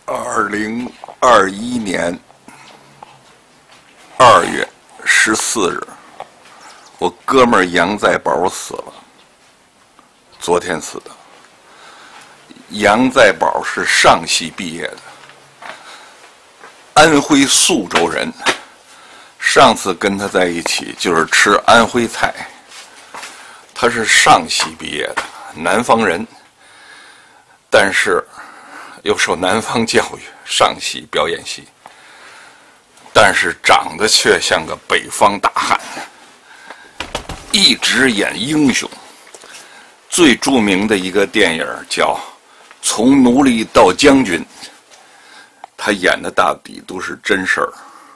2021年2月14日，我哥们儿杨在宝死了，昨天死的。杨在宝是上戏毕业的，安徽宿州人。上次跟他在一起就是吃安徽菜。他是上戏毕业的，南方人，但是又受南方教育，上戏表演系，但是长得却像个北方大汉，一直演英雄。最著名的一个电影叫《从奴隶到将军》，他演的大抵都是真事儿。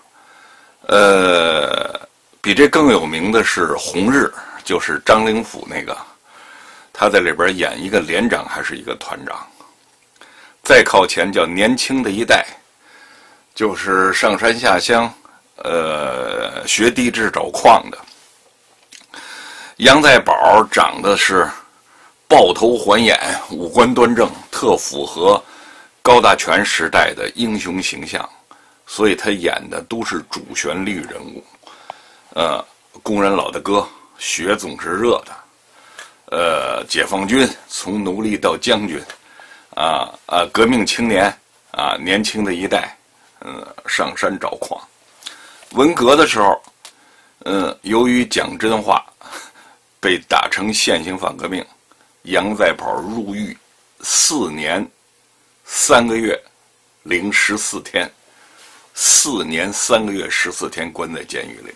比这更有名的是《红日》，就是张灵甫那个，他在里边演一个连长还是一个团长。再靠前叫《年轻的一代》，就是上山下乡，学地质找矿的。杨在宝长得是豹头环眼，五官端正，特符合高大全时代的英雄形象，所以他演的都是主旋律人物。工人老大哥，雪总是热的，解放军从奴隶到将军，革命青年，年轻的一代，上山找矿。文革的时候，由于讲真话，被打成现行反革命，杨在宝入狱4年3个月零14天，4年3个月14天关在监狱里边。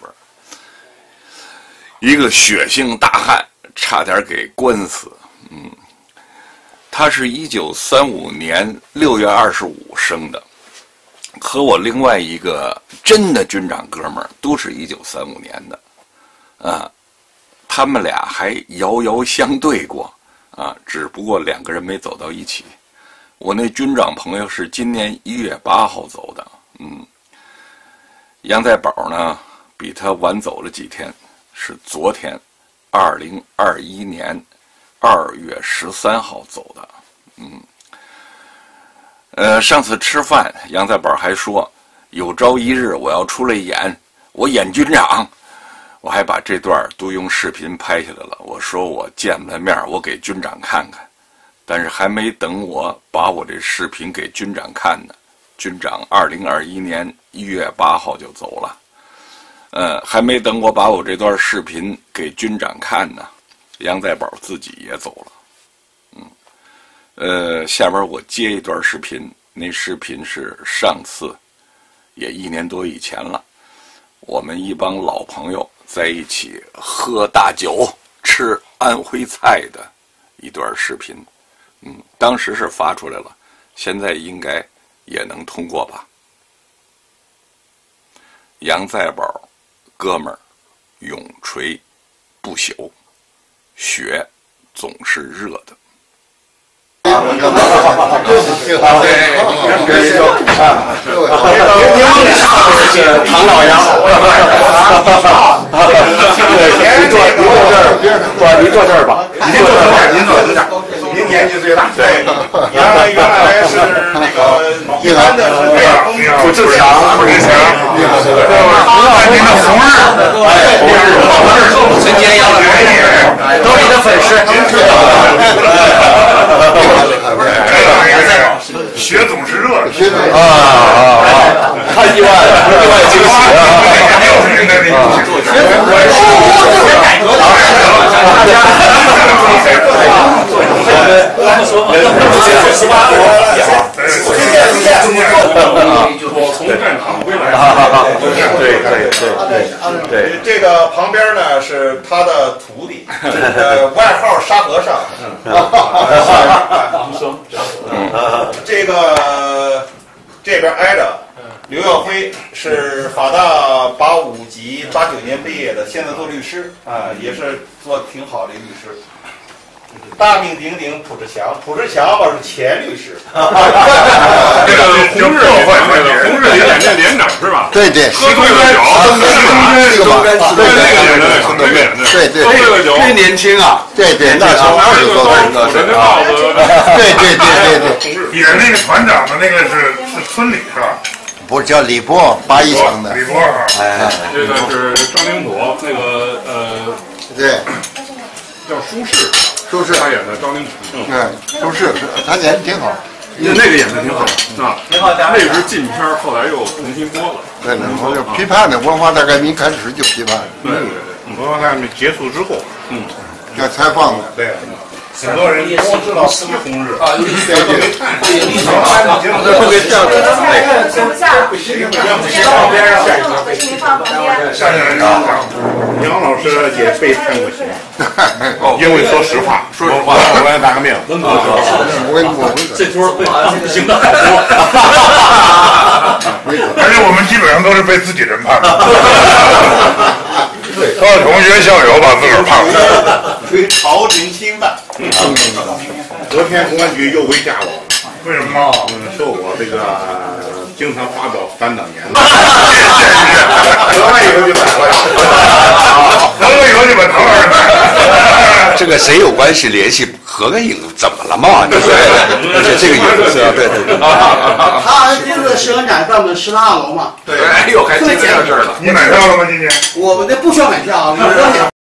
一个血性大汉，差点给关死。他是1935年6月25生的，和我另外一个真的军长哥们儿都是1935年的，他们俩还遥遥相对过，只不过2个人没走到一起。我那军长朋友是今年1月8号走的，杨在宝呢比他晚走了几天，是昨天2021年2月13号走的。上次吃饭，杨在宝还说有朝一日我要出来演，我演军长。我还把这段都用视频拍下来了。我说我见不了面，我给军长看看。但是还没等我把我这视频给军长看呢，军长2021年1月8号就走了。还没等我把我这段视频给军长看呢，杨在宝自己也走了。下边我接一段视频，那视频是上次也1年多以前了，我们一帮老朋友在一起喝大酒吃安徽菜的一段视频。当时是发出来了，现在应该也能通过吧。杨在宝哥们儿永垂不朽，雪总是热的。 唐老杨，你坐这儿吧，您坐这儿，您年纪最大。对，原来是那个一般的是这样，不志强，您的红日，陈杰杨都是你的粉丝， 雪总是热的太意外了，意外惊喜我从战场归来。 对，这个旁边呢是他的徒弟，外号沙和尚。这边挨着刘耀辉是法大85级89年毕业的，现在做律师也是做挺好的律师。大名鼎鼎蒲志强吧是前律师。 这个红日里演这连长是吧？ 对对， 喝醉了酒， 这个嘛，对， 越年轻啊， 对，那时候20多岁那是帽子， 对， 演那个团长的那个是村里是吧？ 不是叫李波81城的， 李波啊， 这个是张灵甫，那个对， 叫舒适， 舒适， 他演的张灵甫， 舒适，他演的挺好。 那个演的挺好啊，那个是禁片，后来又重新播了。 对，我就批判的文化大革命开始就批判， 对， 文化大革命结束之后， 要采访的， 对，很多人光知道西红柿啊， 特别像杨老师也被判过刑，因为说实话，文化大革命， 这桌刑的好多， 而且我们基本上都是被自己人判的，都是同学校友把自个儿判了， 属于朝廷侵犯。 昨天公安局又围架我， 为什么？ 说我这个经常发表反党言论， 得了以后就宰了，得了以后就把头儿宰。 这个谁有关系联系合个影怎么了嘛？对不对？这个影子啊，对。 他就是石门展在我们食堂2楼嘛。 对，哎呦，还记得这事儿了。 你买票了吗？今天？ 我们那不需要买票，我们